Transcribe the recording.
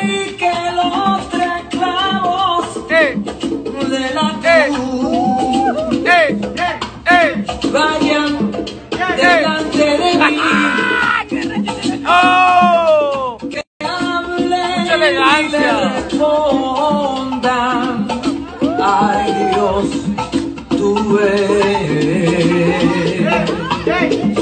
y que los tres clavos de la cruz vayan delante de mí. ¡Oh! Que hablen ¡Mucha elegancia! y me respondan. Ay Dios, tú ves.